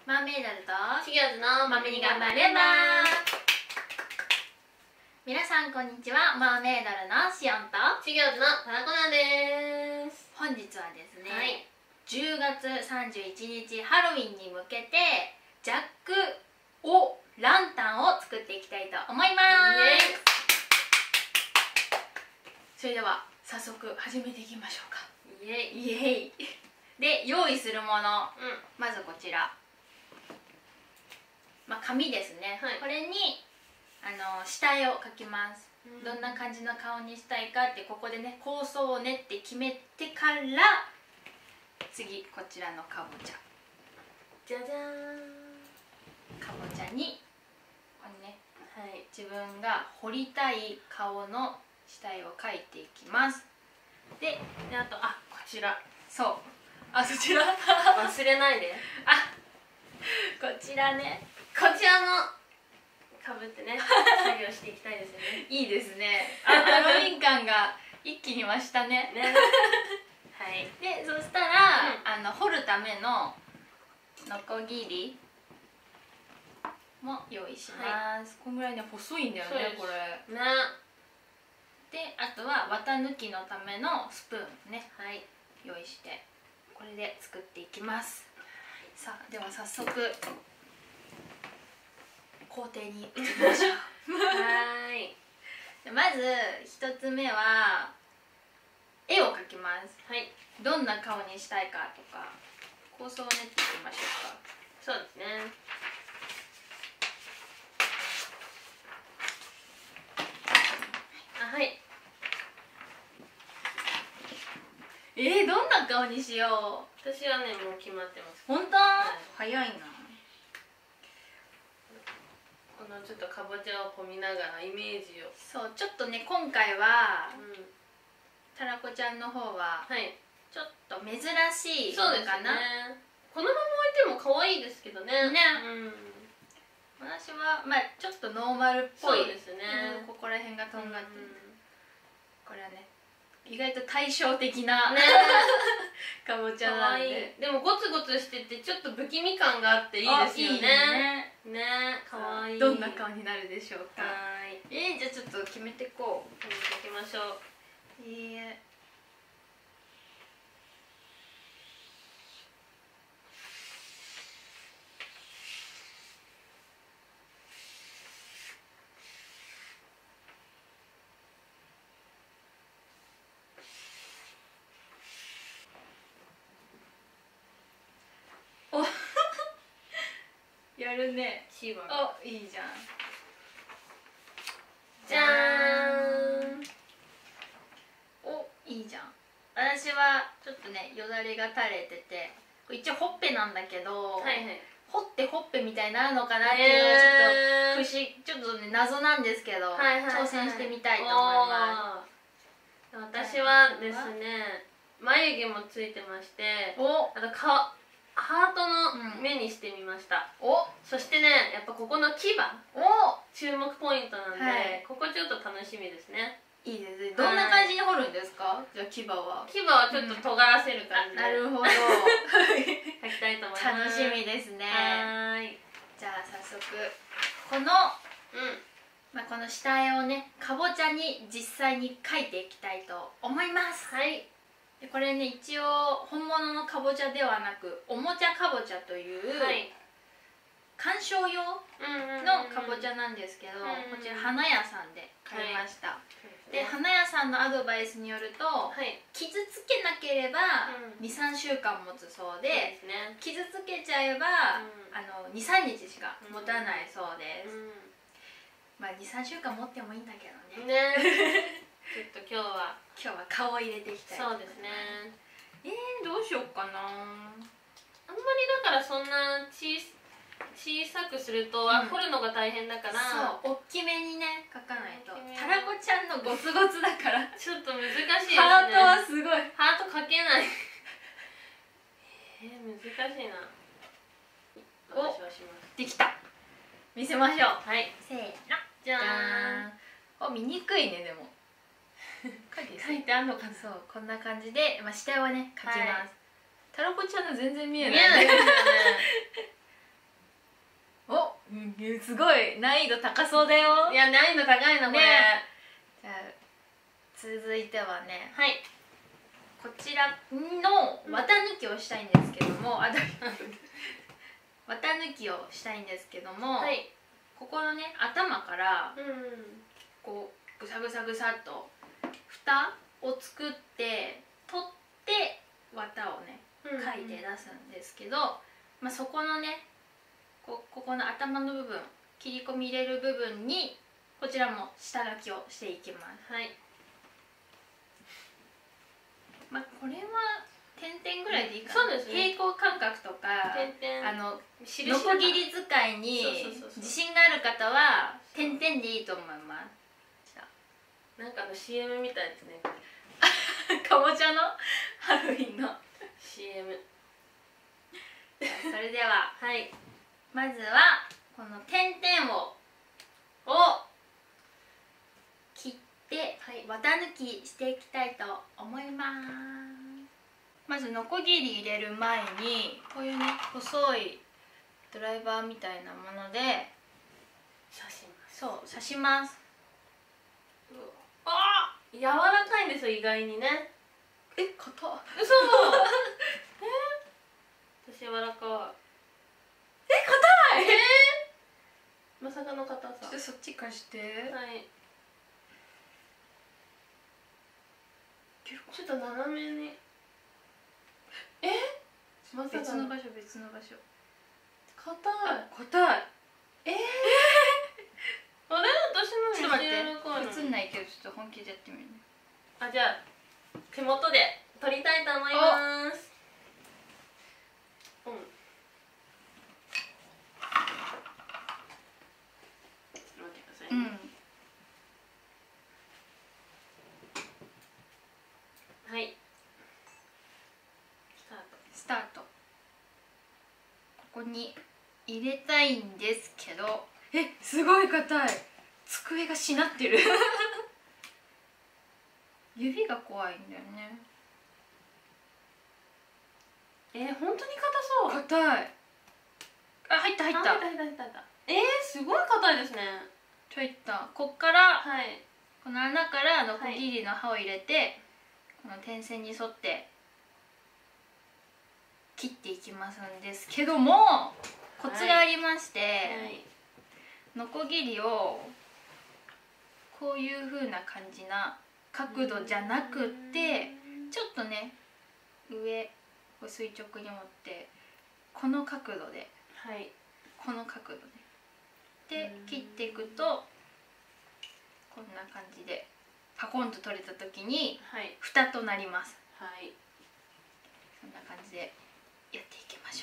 マーメイドルとシギョーズのマメに頑張れば。皆さんこんにちは。マーメイドルのシオンとシギョーズのタラコナです。 本日はですね、 はい、 10月31日ハロウィンに向けてジャック・オ・ランタンを作っていきたいと思います。それでは早速始めていきましょうか。 イエイ。 イエイで用意するもの、まずこちら、紙ですね、 はい、 これに下絵を描きます、どんな感じの顔にしたいかってここでね構想を練って決めてから、次こちらのかぼちゃ、 じゃじゃーん。 かぼちゃにこれね、 はい、 自分が彫りたい顔の下絵を描いていきます。であとこちら、そうそちら忘れないで。 こちらね、 こちらのかぶってね作業していきたいですよね。 いいですね。ハロウィン感が一気に増したね。 はい。 でそしたら、彫るためのノコギリも用意します、こんぐらいね細いんだよねこれね。 であとは綿抜きのためのスプーンね、 はい、 用意してこれで作っていきます。さあでは早速工程に移りましょう。 はい。 まず一つ目は絵を描きます。 はい。 どんな顔にしたいかとか構想を練っていきましょうか。 そうですね。はい。 どんな顔にしよう。 私はねもう決まってます。 本当、早いな。 このちょっとかぼちゃを込みながらイメージを。 そうちょっとね今回は、たらこちゃんの方は、 はい、 ちょっと珍しいのかな。 このまま置いても可愛いですけどね。 私はちょっとノーマルっぽい。 そうですね、 ここら辺がとんがってる、これはね意外と対照的なかぼちゃなんで。 でもゴツゴツしててちょっと不気味感があっていいですよね。ね、かわいい。 どんな顔になるでしょうか。 はい。 じゃあちょっと決めていこう。 決めていきましょう。 やるね。 シワ。 いいじゃん。 じゃーん。 いいじゃん。私はちょっとねよだれが垂れてて、一応ほっぺなんだけど、ほってほっぺみたいになるのかなっていうのはちょっとね謎なんですけど、挑戦してみたいと思います。 私はですね、眉毛もついてまして、あとハートの目にしてみました。そしてね、やっぱここの牙注目ポイントなんで、ここちょっと楽しみですね。 いいですね。どんな感じに彫るんですか。じゃあ牙はちょっと尖らせる感じで。 なるほど。 描きたいと思います。 楽しみですね。じゃあ早速このこの下絵をねかぼちゃに実際に描いていきたいと思います。 はい。 これね一応本物のかぼちゃではなくおもちゃかぼちゃという、観賞用のかぼちゃなんですけど、こちら花屋さんで買いました。で花屋さんのアドバイスによると、傷つけなければ 2,3 週間持つそうで、傷つけちゃえば 2,3 日しか持たないそうです。2,3 週間持ってもいいんだけどね。 ちょっと今日は顔を入れていきたいと思います。 そうですね。 どうしようかな。 あんまりだからそんな小さくすると彫るのが大変だから、 そう大きめにね描かないと。たらこちゃんのゴツゴツだからちょっと難しいですね。 ハートはすごい。 ハート描けない。難しいな。私はします。 できた。見せましょう。 はい。 せーの。 じゃーん。 見にくいねでも。書いてあんのかな。そうこんな感じで下絵はね描きます。たらこちゃんの全然見えない。 すごい難易度高そうだよ。 いや難易度高いなこれ、ね、 じゃあ続いてはね、 はい、 こちらの綿抜きをしたいんですけども、綿抜きをしたいんですけども、はい、ここのね頭からこうぐさぐさぐさっと蓋を作って取って綿をねかいて出すんですけど、まあ、そこのねここの頭の部分、切り込み入れる部分にこちらも下書きをしていきます。はい、まあこれは点々ぐらいでいいかな。そうですね、平行感覚とかノコギリ使いに自信がある方は点々でいいと思います。 なんかCM みたいですねかぼちゃのハロウィンの CM それでは、はい、まずはこの点々を切って、はい、綿抜きしていきたいと思います。まずノコギリ入れる前にこういうね細いドライバーみたいなもので刺します。 そう刺します。 あっ、柔らかいんですよ意外にね。 硬っ。 嘘私柔らかい。 硬い。 まさかの硬さ。 ちょっとそっち貸して。 はい。ちょっと斜めに。 まさか別の場所別の場所。 硬い。 硬い。 あれ私のちょっと待って。映んないけどちょっと本気でやってみるね。 あ、じゃあ手元で取りたいと思います。はい、 スタート。ここに入れたいんですけど、すごい硬い。机がしなってる指が怖いんだよね。 本当に硬そう。 硬い。あ、入った入った。 すごい硬いですね。 入った。こっから、はい、この穴からノコギリの刃を入れて、この点線に沿って切っていきますんですけども、コツがありまして、はい、ノコギリをこういう風な感じな角度じゃなくってちょっとね上こう垂直に持ってこの角度で、はい、この角度で切っていくとこんな感じでパコンと取れた時に蓋となります。はい、そんな感じでやっていきましょ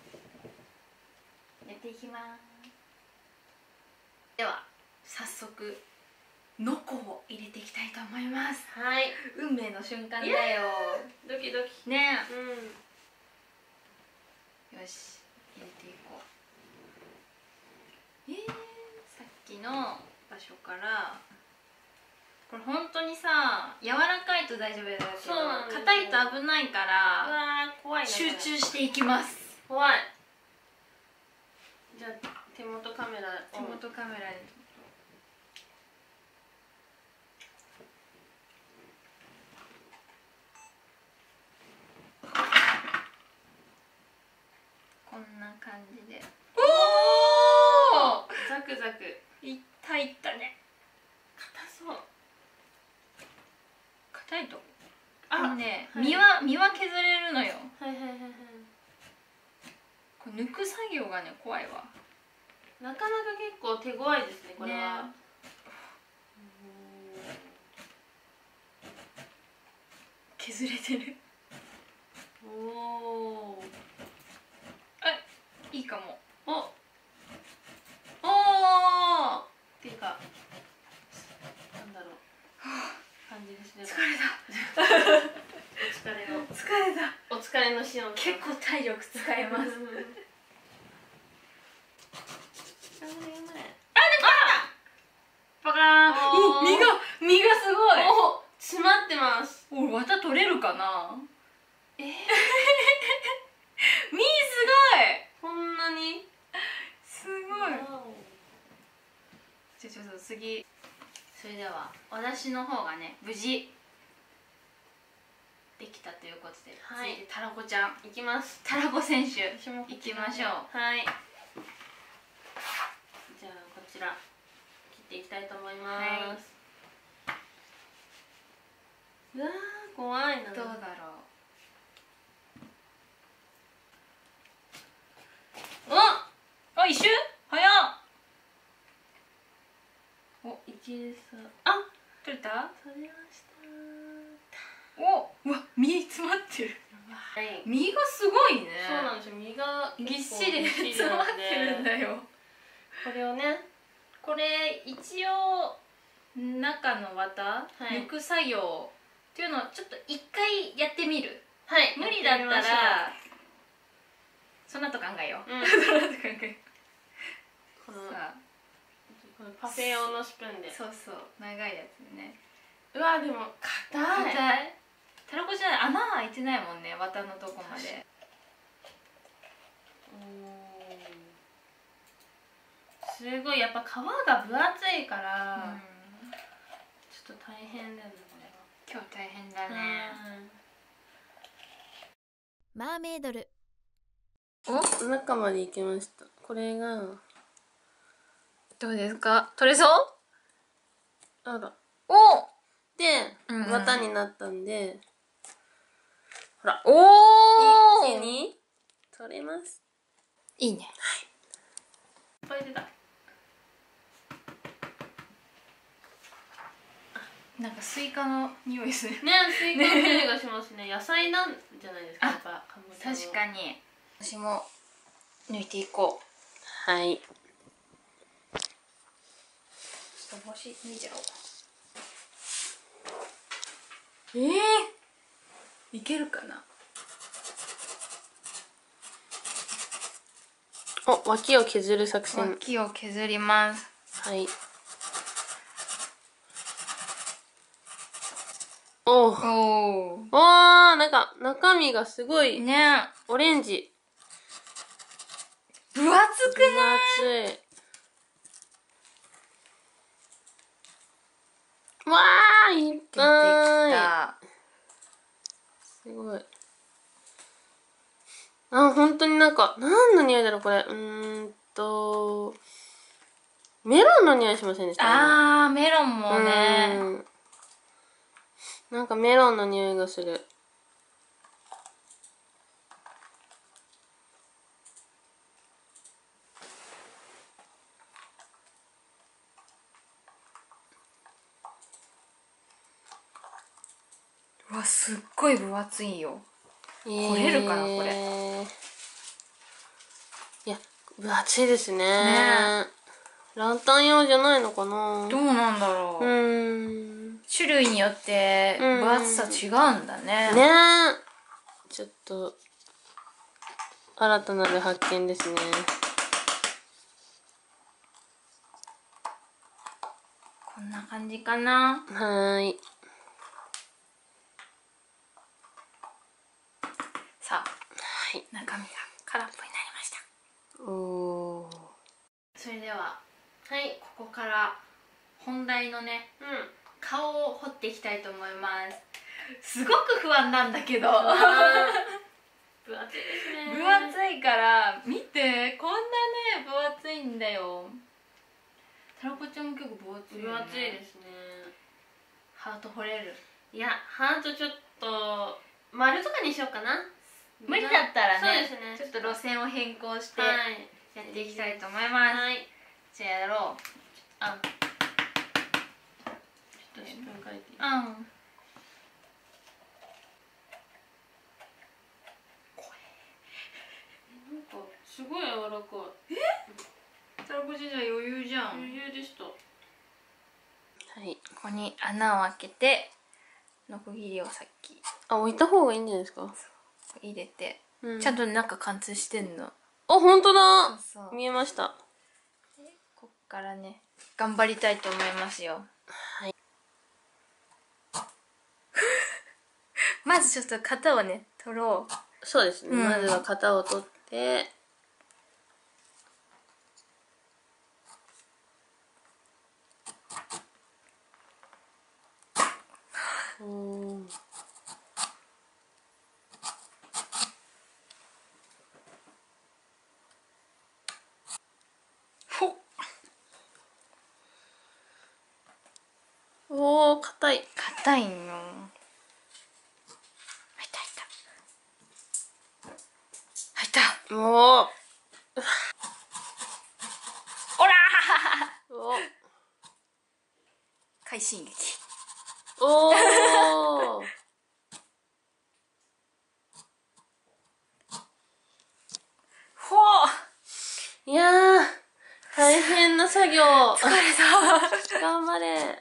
う。やっていきます。では早速ノコを入れていきたいと思います。はい、運命の瞬間だよ。 ドキドキねえ、よし入れていこう。さっきの場所からこれ本当にさ柔らかいと大丈夫だけど硬いと危ないから怖いね、 集中していきます。 怖い。じゃあ手元カメラにこんな感じで。 おおザクザクいったいったね。 硬そう。 硬いとね、はい、身は削れるのよ。 はいはいはいはい。 これ抜く作業がね怖いわ。 なかなか結構手強いですねこれは。ね、 削れてる。 おお。 いいかも。 おお。っていうかなんだろう。感じですね。 疲れた。 お疲れのシオン。 結構体力使えます。バカーン。身がすごい。 詰まってます。 綿取れるかな。身すごい。 こんなにすごい。 次。それでは私の方がね無事できたということで、はい、次たらこちゃんいきます。たらこ選手いきましょう。はい、じゃあこちら切っていきたいと思います。はい、うわー怖いな。どうだろう。あ、一周早っ。お、一列差。あ、取れた？取れました。お、うわ、身詰まってる。はい、身がすごいね。そうなんですよ。身がぎっしり詰まってるんだよ。これをね、これ一応中の綿、抜く作業っていうのをちょっと一回やってみる。はい。無理だったらその後考えよう。その後考えよう。このパフェ用のスプーンで。そうそう、長いやつでね。うわ、でも硬い。硬い。たらこじゃない、穴開いてないもんね、綿のとこまで。すごい、やっぱ皮が分厚いから、ちょっと大変だよね、これは。今日大変だね。 マーメイドル。 お、中まで行きました。これがどうですか？取れそう？ あら。 お！ で、綿になったんで、ほら。 おー！ 一気に取れます。 いいね。はい。 いっぱい出た。 なんかスイカの匂いする。 ね、スイカの匂いがしますね。野菜なんじゃないですか、やっぱ。 確かに。私も抜いていこう。はい。 帽子脱いじゃおう。いけるかな。 お、脇を削る作戦。 脇を削ります。 はい。おお。なんか中身がすごいね。オレンジ。 分厚くない？ 分厚い。わー、いっぱい。すごい。あ、本当になんか、何の匂いだろう、これ。メロンの匂いしませんでした？ あー、メロンもね。 なんかメロンの匂いがする。 うわ、すっごい分厚いよ。取れるかな、これ。 いや、分厚いですね。ランタン用じゃないのかな。 どうなんだろう。種類によって分厚さ違うんだね。 ねえ。ちょっと新たなる発見ですね。 こんな感じかな。 はい。 さあ、はい、中身が空っぽになりました。おー。それでは、はい、ここから本題のね、顔を彫っていきたいと思います。すごく不安なんだけど。分厚いですね。分厚いから見て、こんなね分厚いんだよ。たらこちゃんも結構分厚いよね。分厚いですね。ハート彫れる？いや、ハートちょっと丸とかにしようかな。無理だったらね、ちょっと路線を変更してやっていきたいと思います。はい、じゃあやろう。ちょっとスプーン書いていい？なんかすごい柔らかい。たらこちゃん余裕じゃん。余裕でした。はい、ここに穴を開けてノコギリをさっき置いた方がいいんじゃないですか。 入れて、ちゃんと中貫通してんの。あ、 本当だ。見えました。 でこっからね頑張りたいと思いますよ。はい。まずちょっと型をね取ろう。 そうですね、まずは型を取って、 硬いの。入った。 おお。 おらー。お。 快進撃。 おお。 ほう。いやー、大変な作業。 疲れた。 頑張れ。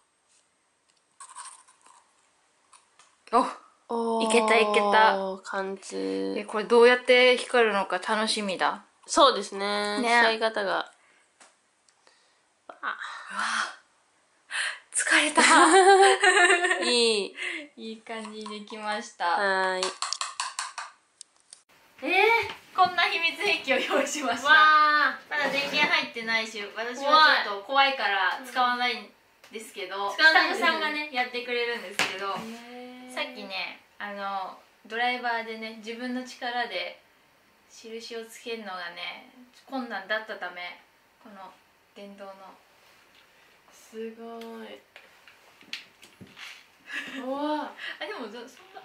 お、いけたいけた。 貫通。 これどうやって光るのか楽しみだ。 そうですね。使い方が。 うわ、疲れた。いい感じにできました。 はい。 こんな秘密兵器を用意しました。まだ電源入ってないし、私はちょっと怖いから使わないんですけど、スタッフさんがねやってくれるんですけど、さっきねドライバーでね自分の力で印をつけるのがね困難だったため、この電動のすごい。うわあ、でもそんな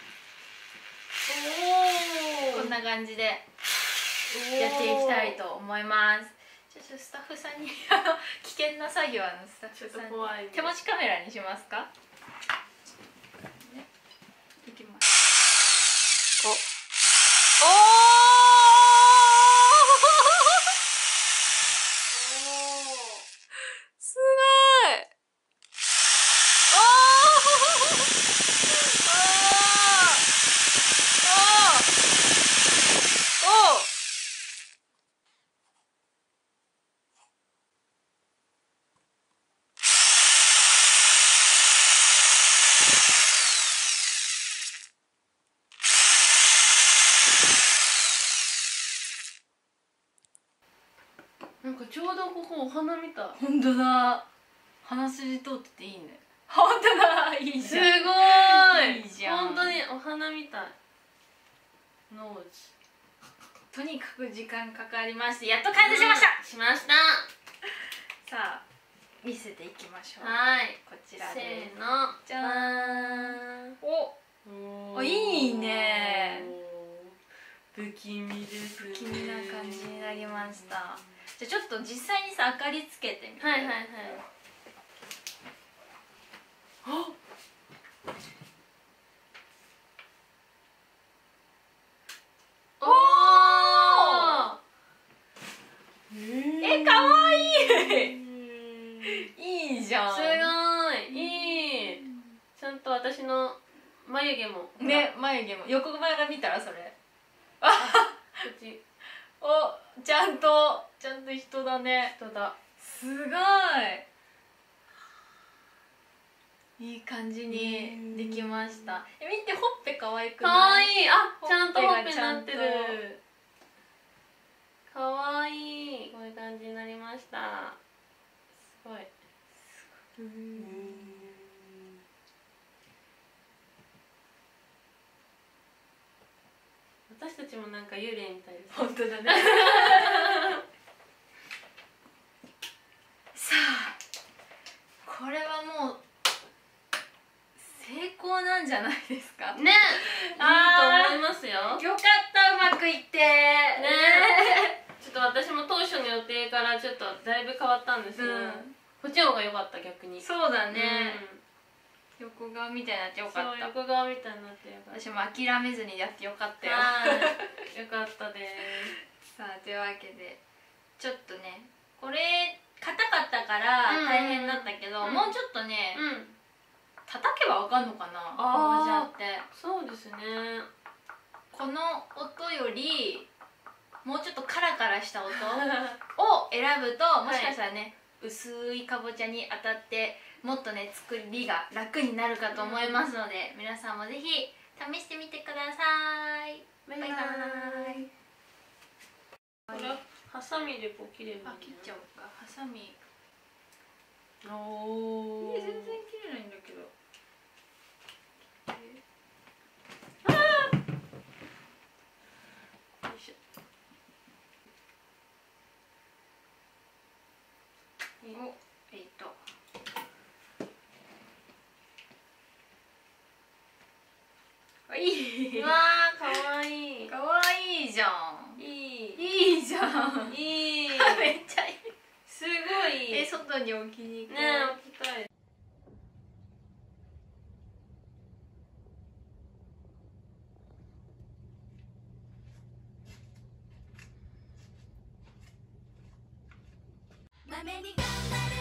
こんな感じでやっていきたいと思います。ちょっとスタッフさんに危険な作業スタッフさんに手持ちカメラにしますか？ね、いきます。おすごい。 なんかちょうどここお花みたい。 本当だ。鼻筋通ってていいね。本当だ。いいじゃん。 すごい。 いいじゃん。 本当にお花みたい。ノーズ。 とにかく時間かかりましてやっと完成しました。 しました。 さあ見せていきましょう。 はい。 こちらせでーの。 じゃーん。お、いいね。 不気味ですね。 不気味な感じになりました。じゃあちょっと実際にさ明かりつけてみて。 はいはいはい。 おお。かわいい。いいじゃん。 すごいいい。ちゃんと私の眉毛もね、眉毛も横から見たらそれ。 こっち。 お、ちゃんと人だね。 人だ。 すごい。いい感じにできました。見て、ほっぺ可愛くない？ 可愛い。あ、ちゃんとほっぺちゃんとなってる。可愛い。こういう感じになりました。すごい。私たちもなんか幽霊みたいです。 本当だね。さあ、これはもう成功なんじゃないですかね。 いいと思いますよ。 よかった、うまくいってね。ちょっと私も当初の予定からちょっとだいぶ変わったんですけど、こっちの方が良かった。逆にそうだね。横顔みたいになってよかった。 横顔みたいになってよかった。 私も諦めずにやってよかったよ。 よかったです。 さあ、というわけでちょっとね、これ硬かったから大変だったけど、もうちょっとね、叩けばわかんのかな、かぼちゃって。 そうですね。 この音よりもうちょっとカラカラした音を選ぶと、もしかしたらね、薄いかぼちゃに当たってもっとね作りが楽になるかと思いますので、皆さんもぜひ試してみてください。バイバイ。 これハサミでこう切ればいい。 切っちゃおうか。ハサミ。 おお。 全然切れないんだけど。 じゃん。いいじゃん。 いい。 めっちゃいい。 すごい。 外に置きに行こう。 ね、置きたい。 まめに頑張る